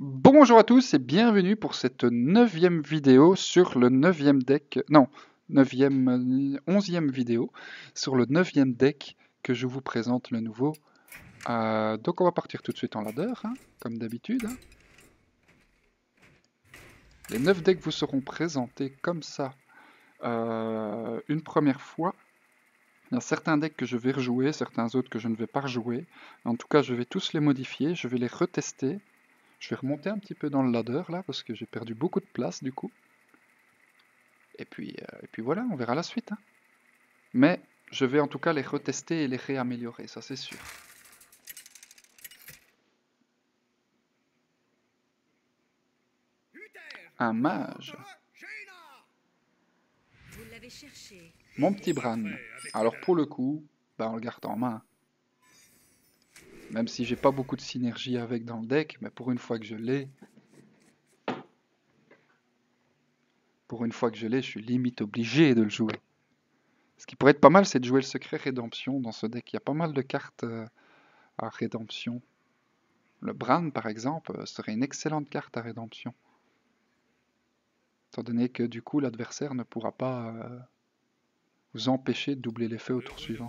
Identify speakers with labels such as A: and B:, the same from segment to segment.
A: Bonjour à tous et bienvenue pour cette 9e vidéo sur le 9e deck, non, 9e, 11e vidéo sur le 9e deck que je vous présente le nouveau. Donc on va partir tout de suite en ladder, hein, comme d'habitude. Les 9 decks vous seront présentés comme ça une première fois. Il y a certains decks que je vais rejouer, certains autres que je ne vais pas rejouer. En tout cas, je vais tous les modifier, je vais les retester. Je vais remonter un petit peu dans le ladder là, parce que j'ai perdu beaucoup de place du coup. Et puis voilà, on verra la suite, hein. Mais je vais en tout cas les retester et les réaméliorer, ça c'est sûr. Un mage. Mon petit Bran. Alors pour le coup, bah on le garde en main. Même si j'ai pas beaucoup de synergie avec dans le deck, mais pour une fois que je l'ai... je suis limite obligé de le jouer. Ce qui pourrait être pas mal, c'est de jouer le secret rédemption dans ce deck. Il y a pas mal de cartes à rédemption. Le Bran, par exemple, serait une excellente carte à rédemption. Étant donné que du coup, l'adversaire ne pourra pas vous empêcher de doubler l'effet au tour suivant.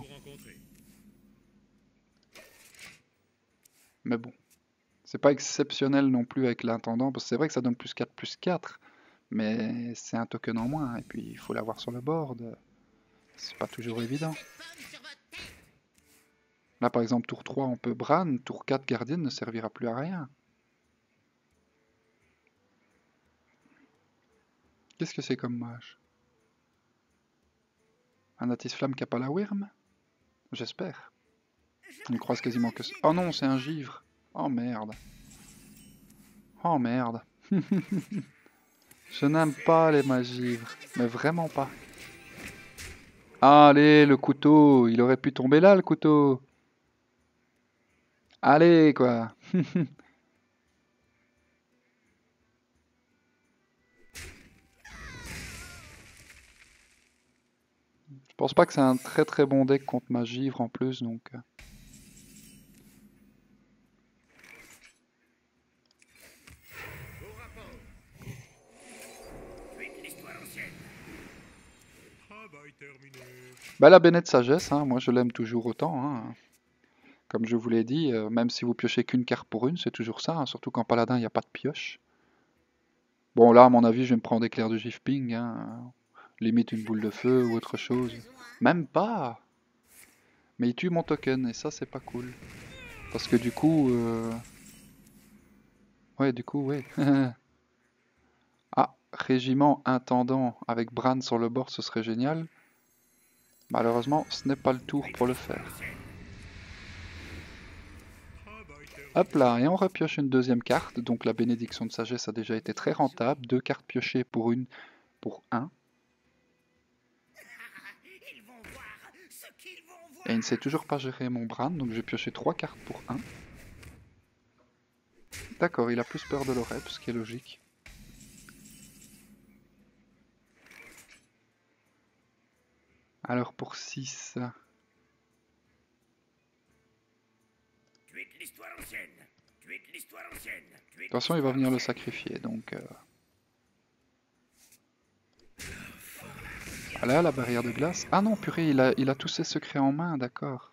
A: Mais bon, c'est pas exceptionnel non plus avec l'intendant, parce que c'est vrai que ça donne plus 4, mais c'est un token en moins, et puis il faut l'avoir sur le board. C'est pas toujours évident. Là, par exemple, tour 3, on peut Bran, tour 4, Guardian ne servira plus à rien. Qu'est-ce que c'est comme mage? Un Atis Flamme qui a pas la Wyrm? J'espère. On croise quasiment que... Oh non, c'est un givre. Oh merde. Oh merde. Je n'aime pas les magivres, mais vraiment pas. Allez, le couteau, il aurait pu tomber là, le couteau. Allez, quoi. Je pense pas que c'est un très très bon deck contre magivre en plus, donc... Bah la Bennett Sagesse, hein, moi je l'aime toujours autant, hein. Comme je vous l'ai dit, même si vous piochez qu'une carte pour une, c'est toujours ça, hein, surtout qu'en paladin il n'y a pas de pioche. Bon là à mon avis je vais me prendre éclair de Gifping, hein, limite une boule de feu ou autre chose. Même pas. Mais il tue mon token et ça c'est pas cool. Parce que du coup... Ouais du coup ouais. Ah, régiment intendant avec Bran sur le bord ce serait génial. Malheureusement ce n'est pas le tour pour le faire. Hop là, et on repioche une deuxième carte, donc la bénédiction de sagesse a déjà été très rentable, 2 cartes piochées pour 1. Et il ne sait toujours pas gérer mon Bran, donc j'ai pioché 3 cartes pour 1. D'accord, il a plus peur de l'Oreb, ce qui est logique. Alors pour 6... De toute façon, il va venir le sacrifier, donc... Voilà, la barrière de glace. Ah non, purée, il a tous ses secrets en main, d'accord.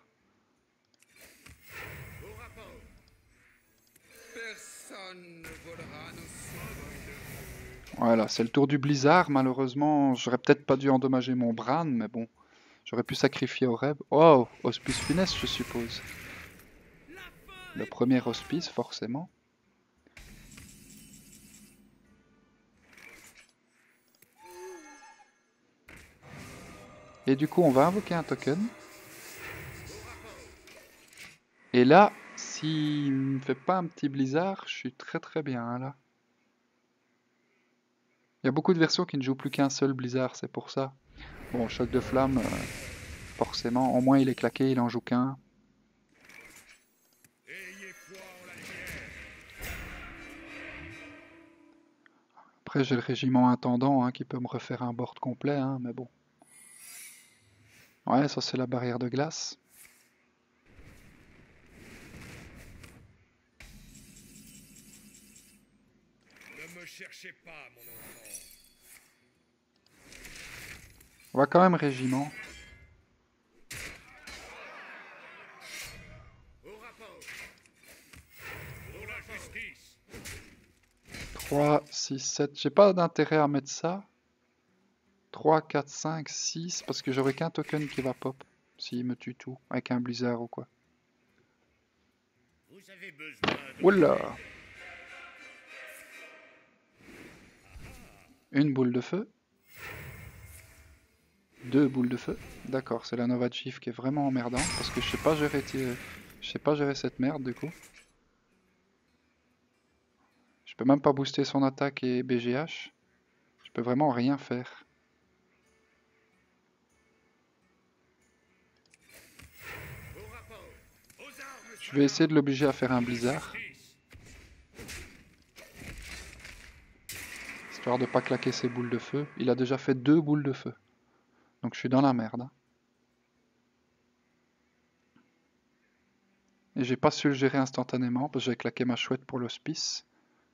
A: Voilà, c'est le tour du blizzard, malheureusement. J'aurais peut-être pas dû endommager mon Bran, mais bon. J'aurais pu sacrifier Oreb. Oh, hospice funeste, je suppose. Le premier hospice, forcément. Et du coup, on va invoquer un token. Et là, s'il ne me fait pas un petit blizzard, je suis très très bien, hein, là. Il y a beaucoup de versions qui ne jouent plus qu'un seul blizzard, c'est pour ça. Bon, choc de flamme, forcément, au moins il est claqué, il en joue qu'un. Après, j'ai le régiment intendant, hein, qui peut me refaire un board complet, hein, mais bon. Ouais, ça c'est la barrière de glace.
B: me cherchez pas, mon enfant.
A: On va quand même régiment.
B: Au rapport. Pour la justice.
A: 3, 6, 7. J'ai pas d'intérêt à mettre ça. 3, 4, 5, 6. Parce que j'aurai qu'un token qui va pop. S'il me tue tout. Avec un blizzard ou quoi.
B: Vous avez besoin de...
A: Oula! Une boule de feu. 2 boules de feu. D'accord, c'est la Nova Chief qui est vraiment emmerdant. Parce que je sais pas gérer cette merde du coup. Je peux même pas booster son attaque et BGH. Je peux vraiment rien faire.
B: Au rapport. Aux armes,
A: Je vais essayer de l'obliger à faire un blizzard. Histoire de pas claquer ses boules de feu. Il a déjà fait 2 boules de feu. Donc je suis dans la merde. Hein. Et j'ai pas su le gérer instantanément parce que j'ai claqué ma chouette pour l'hospice.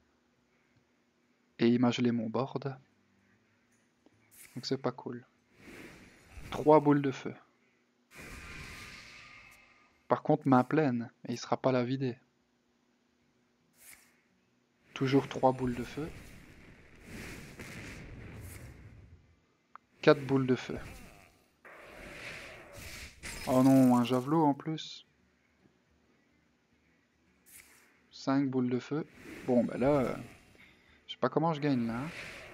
A: Et il m'a gelé mon board. Donc c'est pas cool. 3 boules de feu. Par contre main pleine. Et il sera pas la vider. Toujours 3 boules de feu. 4 boules de feu. Oh non, un javelot en plus. 5 boules de feu. Bon, bah là, je sais pas comment je gagne là. Hein.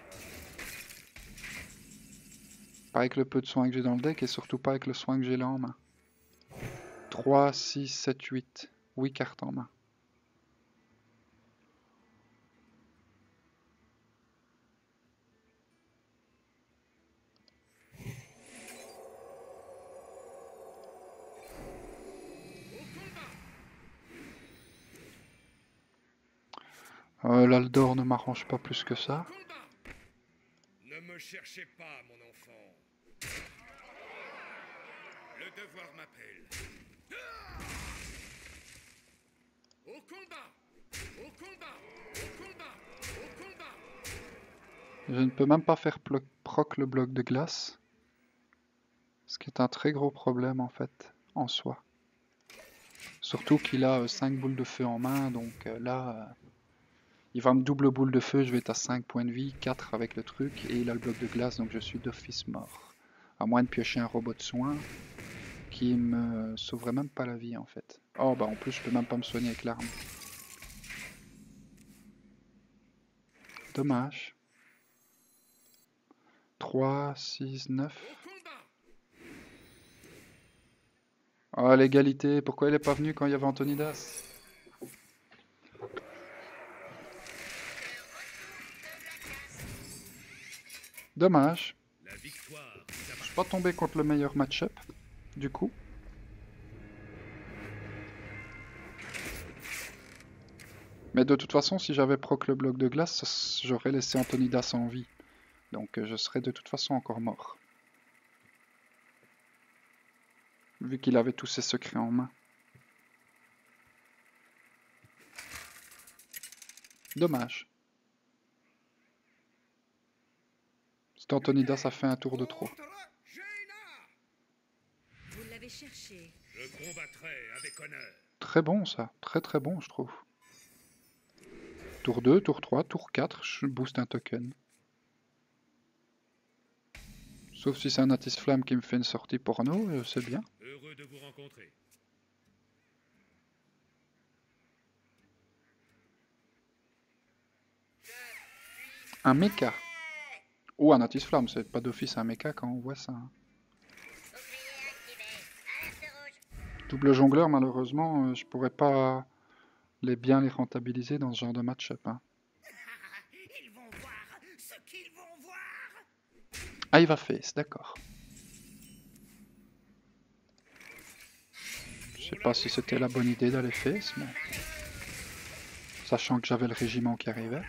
A: Pas avec le peu de soins que j'ai dans le deck et surtout pas avec le soin que j'ai là en main. 3, 6, 7, 8. 8 cartes en main. L'Aldor ne m'arrange pas plus que ça.
B: Ne me cherchez pas, mon enfant. Le devoir m'appelle. Au combat! Au combat! Au combat! Au combat!
A: Je ne peux même pas faire proc le bloc de glace. Ce qui est un très gros problème en fait, en soi. Surtout qu'il a 5 boules de feu en main, donc là... il va me double boule de feu, je vais être à 5 points de vie, 4 avec le truc, et il a le bloc de glace, donc je suis d'office mort. À moins de piocher un robot de soin, qui me sauverait même pas la vie en fait. Oh bah en plus je peux même pas me soigner avec l'arme. Dommage. 3, 6, 9. Oh l'égalité, pourquoi il est pas venu quand il y avait Antonidas? Dommage. Je suis pas tombé contre le meilleur match-up, du coup. Mais de toute façon, si j'avais proc le bloc de glace, j'aurais laissé Antonidas en vie. Donc je serais de toute façon encore mort. Vu qu'il avait tous ses secrets en main. Dommage. Cet Antonidas a fait un tour de trop.
C: Vous l'avez cherché.
B: Je combattrai avec honneur.
A: Très bon ça, très très bon je trouve. Tour 2, tour 3, tour 4, je booste un token. Sauf si c'est un Atis Flamme qui me fait une sortie porno, c'est bien.
B: Heureux de vous rencontrer.
A: Un mecha. Ou un Atis Flamme, c'est pas d'office un mecha quand on voit ça. Hein. Double jongleur, malheureusement, je pourrais pas bien les rentabiliser dans ce genre de match-up. Hein.
B: Ils vont voir ce qu'ils vont voir.
A: Ah, il va face, d'accord. Je sais pas si c'était la bonne idée d'aller face, mais... sachant que j'avais le régiment qui arrivait.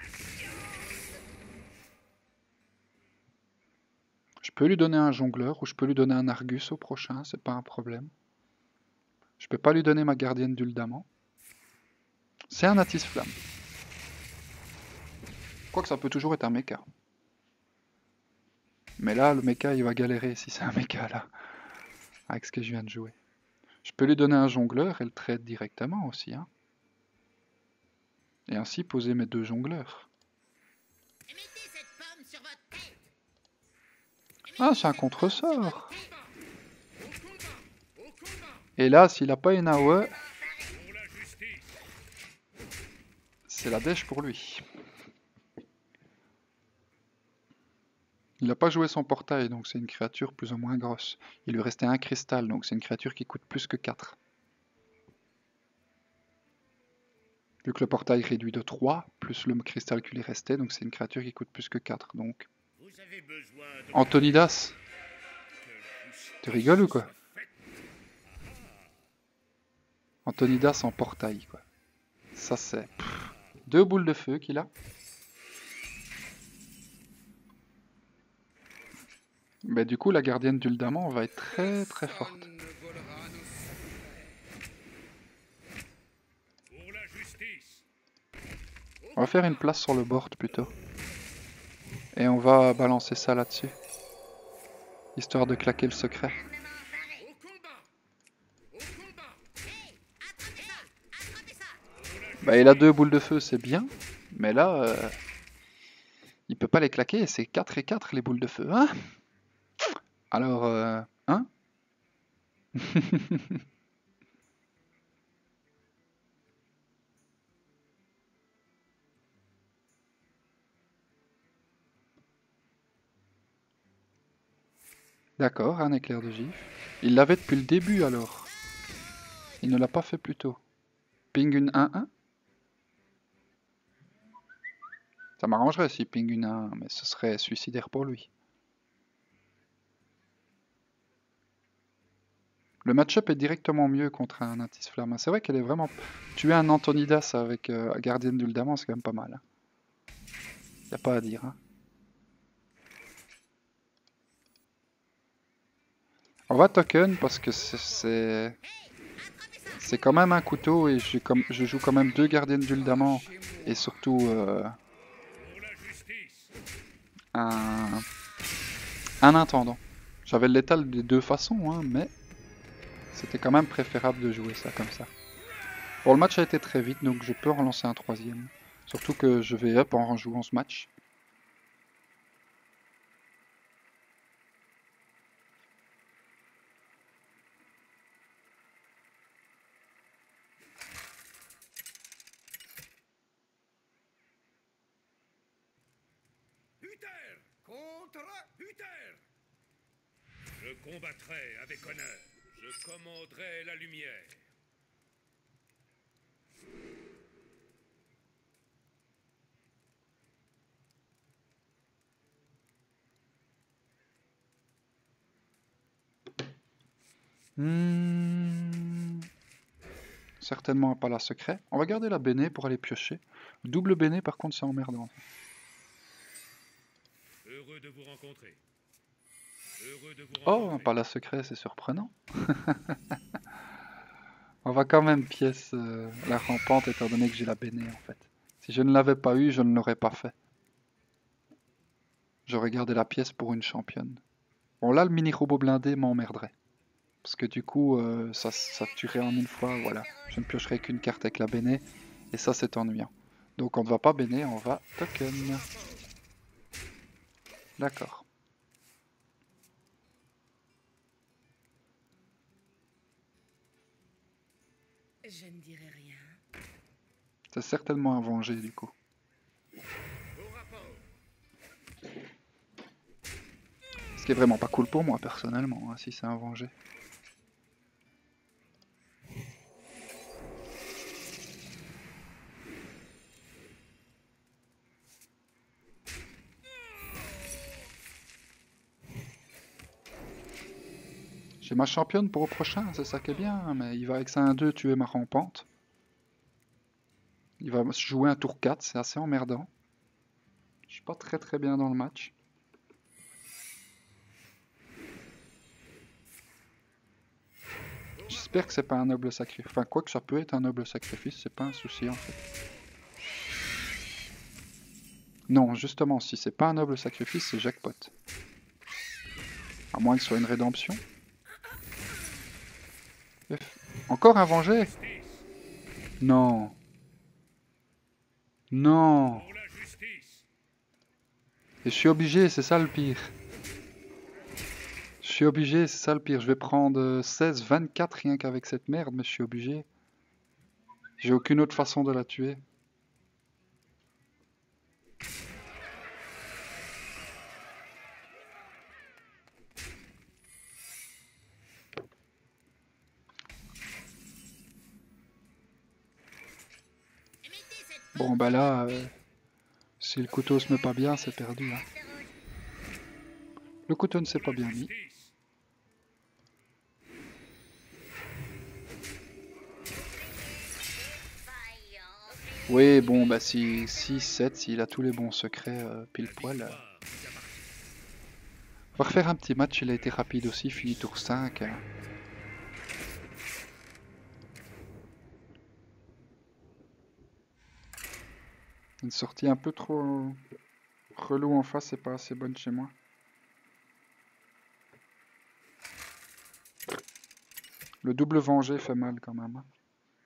A: Je peux lui donner un jongleur ou je peux lui donner un Argus au prochain, c'est pas un problème. Je peux pas lui donner ma gardienne d'Uldamant. C'est un Atis Flamme. Quoique ça peut toujours être un mecha. Mais là, le mecha, il va galérer si c'est un mecha, là. Avec ce que je viens de jouer. Je peux lui donner un jongleur et le trade directement aussi, hein. Et ainsi poser mes 2 jongleurs. Ah, c'est un contre-sort. Et là, s'il a pas une AOE, c'est la dèche pour lui. Il n'a pas joué son portail, donc c'est une créature plus ou moins grosse. Il lui restait un cristal, donc c'est une créature qui coûte plus que 4. Vu que le portail réduit de 3, plus le cristal qui lui restait, donc c'est une créature qui coûte plus que 4. Donc, Antonidas, tu rigoles ou quoi? Antonidas en portail, quoi. Ça c'est 2 boules de feu qu'il a. Mais du coup, la gardienne d'Uldamant va être très très forte. On va faire une place sur le board plutôt. Et on va balancer ça là-dessus. Histoire de claquer le secret. Bah, il a 2 boules de feu, c'est bien. Mais là, il peut pas les claquer. C'est 4 et 4 les boules de feu. Hein? Alors, hein? D'accord, un éclair de gif. Il l'avait depuis le début alors. Il ne l'a pas fait plus tôt. Ping une 1-1. Ça m'arrangerait si ping une 1, mais ce serait suicidaire pour lui. Le match-up est directement mieux contre un Intis Flamme. C'est vrai qu'elle est vraiment... Tuer un Antonidas avec Gardienne d'Uldamant, c'est quand même pas mal. Y a pas à dire. Hein. On va token parce que c'est quand même un couteau et je joue quand même 2 Gardiennes d'Uldamant et surtout un intendant. J'avais le létal des 2 façons, hein, mais c'était quand même préférable de jouer ça comme ça. Bon, le match a été très vite, donc je peux en relancer un 3e. Surtout que je vais up en jouant ce match.
B: Uther contre Uther. Je combattrai avec honneur. Je commanderai la lumière.
A: Certainement un palace secret. On va garder la Béné pour aller piocher. Double Béné, par contre, c'est emmerdant.
B: Heureux de vous rencontrer. Heureux de vous
A: Oh,
B: rencontrer.
A: un palace secret, c'est surprenant. On va quand même pièce la rampante étant donné que j'ai la Béné en fait. Si je ne l'avais pas eu, je ne l'aurais pas fait. J'aurais gardé la pièce pour une championne. Bon là, le mini-robot blindé m'emmerderait. Parce que du coup, ça tuerait en une fois, voilà. Je ne piocherai qu'une carte avec la Béné. Et ça, c'est ennuyant. Donc on ne va pas Béné, on va token. D'accord.
C: Je ne dirai rien.
A: C'est certainement un vengé du coup. Ce qui est vraiment pas cool pour moi personnellement, hein, si c'est un vengé. J'ai ma championne pour au prochain, c'est ça qui est bien, mais il va avec ça 1-2 tuer ma rampante. Il va jouer un tour 4, c'est assez emmerdant. Je suis pas très bien dans le match. J'espère que c'est pas un noble sacrifice. Enfin, quoi que ça peut être un noble sacrifice, c'est pas un souci en fait. Non, justement, si c'est pas un noble sacrifice, c'est jackpot. À moins que ce soit une rédemption. Encore un vengé?
B: Justice.
A: Non. Non.
B: Pour la justice.
A: Et je suis obligé, c'est ça le pire. Je suis obligé, c'est ça le pire. Je vais prendre 16, 24 rien qu'avec cette merde, mais je suis obligé. J'ai aucune autre façon de la tuer. Bon bah là, si le couteau se met pas bien, c'est perdu. Hein. Le couteau ne s'est pas bien mis.
B: Justice.
A: Oui, bon bah si 6, 7, s'il a tous les bons secrets pile poil.
B: Victoire vous appartient.
A: On va refaire un petit match, il a été rapide aussi, fini tour 5. Une sortie un peu trop relou en face, c'est pas assez bonne chez moi. Le double vengé fait mal quand même. Hein.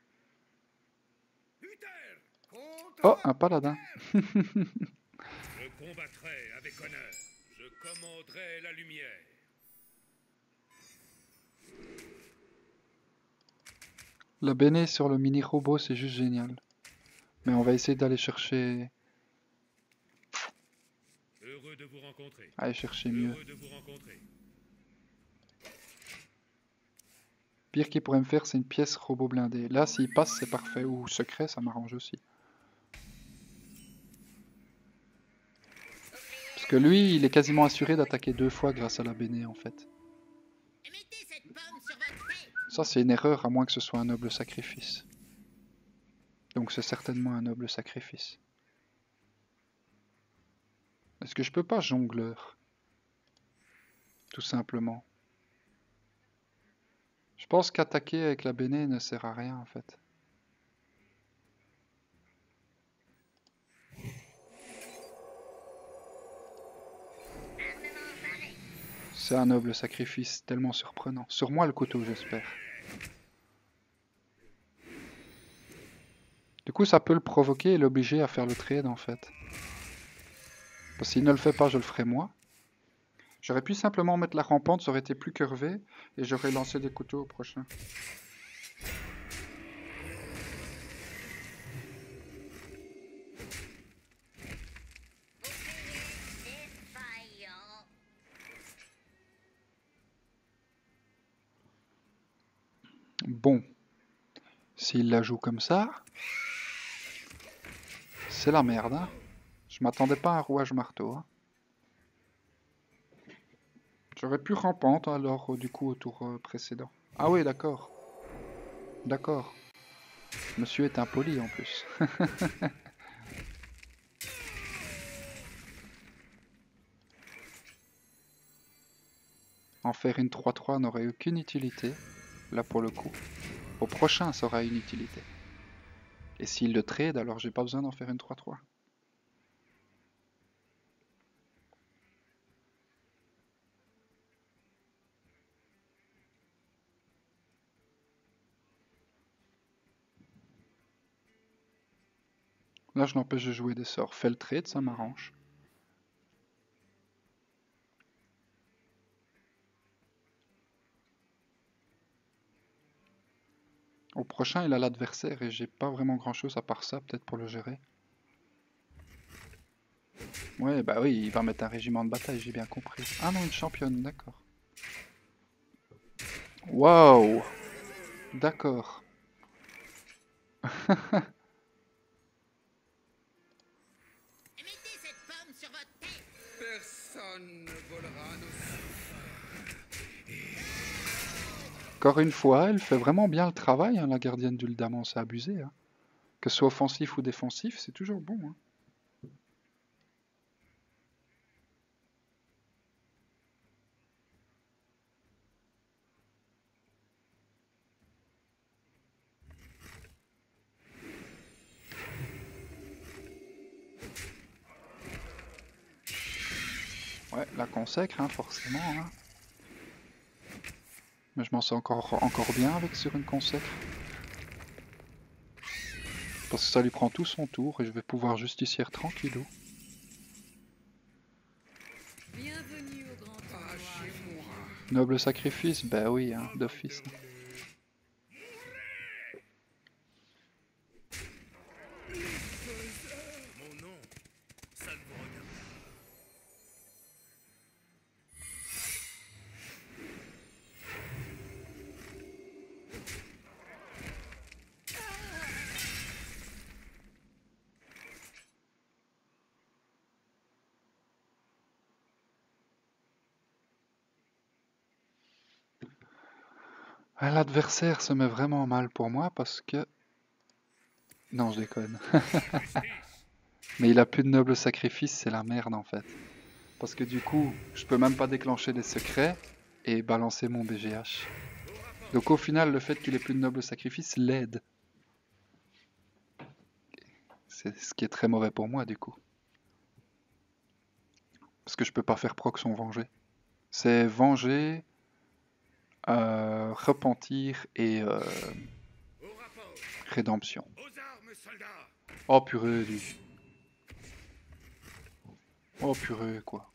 B: Uther contre
A: Oh, un paladin.
B: Je combattrai avec honneur. Je commanderai la lumière.
A: La béné sur le mini robot, c'est juste génial. Mais on va essayer d'aller chercher...
B: Heureux de vous rencontrer.
A: Aller chercher mieux.
B: Heureux de vous rencontrer.
A: Pire qu'il pourrait me faire, c'est une pièce robot blindée. Là, s'il passe, c'est parfait. Ou secret, ça m'arrange aussi. Parce que lui, il est quasiment assuré d'attaquer 2 fois grâce à la béné, en fait.
C: Mettez cette pomme sur votre tête.
A: Ça, c'est une erreur, à moins que ce soit un noble sacrifice. Donc c'est certainement un noble sacrifice. Est-ce que je peux pas jongleur? Tout simplement. Je pense qu'attaquer avec la béné ne sert à rien, en fait. C'est un noble sacrifice tellement surprenant. Sur moi le couteau, j'espère. Du coup, ça peut le provoquer et l'obliger à faire le trade, en fait. Parce qu'il ne le fait pas, je le ferai moi. J'aurais pu simplement mettre la rampante, ça aurait été plus curvé, et j'aurais lancé des couteaux au prochain. Bon. S'il la joue comme ça... C'est la merde, hein. Je m'attendais pas à un rouage marteau. Hein. J'aurais pu rampante, alors, du coup, au tour précédent. Ah oui, d'accord. D'accord. Monsieur est impoli, en plus. En faire une 3-3 n'aurait aucune utilité, là pour le coup. Au prochain, ça aura une utilité. Et s'il le trade, alors j'ai pas besoin d'en faire une 3-3. Là, je l'empêche de jouer des sorts. Fais le trade, ça m'arrange. Au prochain, il a l'adversaire et j'ai pas vraiment grand chose à part ça, peut-être pour le gérer. Ouais, bah oui, il va mettre un régiment de bataille, j'ai bien compris. Ah non, une championne, d'accord. Waouh! D'accord.
C: Mettez cette pomme sur votre tête.
B: Personne ne volera nos...
A: Encore une fois, elle fait vraiment bien le travail, hein, la gardienne d'Uldamon, c'est abusé. Hein. Que ce soit offensif ou défensif, c'est toujours bon. Hein. Ouais, la consacre, hein, forcément. Hein. Mais je m'en sors encore bien avec sur une consacre. Parce que ça lui prend tout son tour et je vais pouvoir justicier tranquillou.
D: Bienvenue au grand
B: Pas
D: tournoi.
B: chez moi.
A: Noble sacrifice, bah oui, hein, d'office.
B: Mon nom, ça ne vous regarde pas.
A: Ah, l'adversaire se met vraiment mal pour moi parce que... Non, je déconne. Mais il a plus de noble sacrifice, c'est la merde en fait. Parce que du coup, je peux même pas déclencher des secrets et balancer mon BGH. Donc au final, le fait qu'il ait plus de noble sacrifice l'aide. C'est ce qui est très mauvais pour moi du coup. Parce que je peux pas faire proc son venger. C'est venger, repentir et
B: Au rapport.
A: rédemption.
B: Aux armes, soldats.
A: Oh purée, lui. Oh purée, quoi.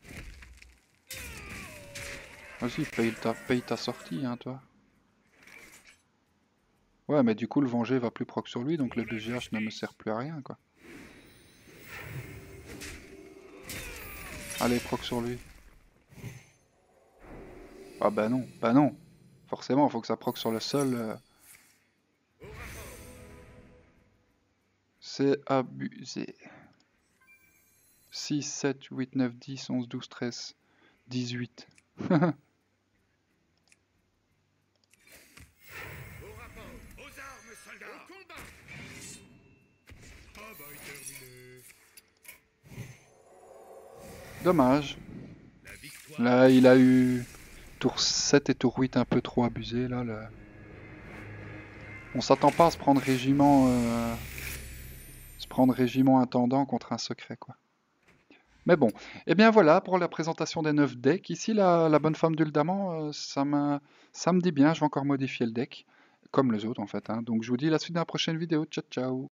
A: Vas-y, paye ta sortie, hein, toi. Ouais, mais du coup, le venger va plus proc sur lui, donc le BGH ne me sert plus à rien, quoi. Allez, proc sur lui. Ah bah non, bah non. Forcément, il faut que ça proc sur le sol. C'est abusé. 6, 7, 8, 9, 10, 11, 12, 13, 18.
B: Au rapport. Aux armes, soldats. Au combat. Ah bah, terminé.
A: Dommage.
B: La victoire.
A: Là, il a eu tour 7 et tour 8 un peu trop abusé, là. On s'attend pas à se prendre régiment intendant contre un secret, quoi. Mais bon, et bien voilà pour la présentation des 9 decks. Ici, la bonne femme d'Uldamant, ça me dit bien, je vais encore modifier le deck, comme les autres en fait. Hein. Donc je vous dis à la suite dans la prochaine vidéo. Ciao, ciao!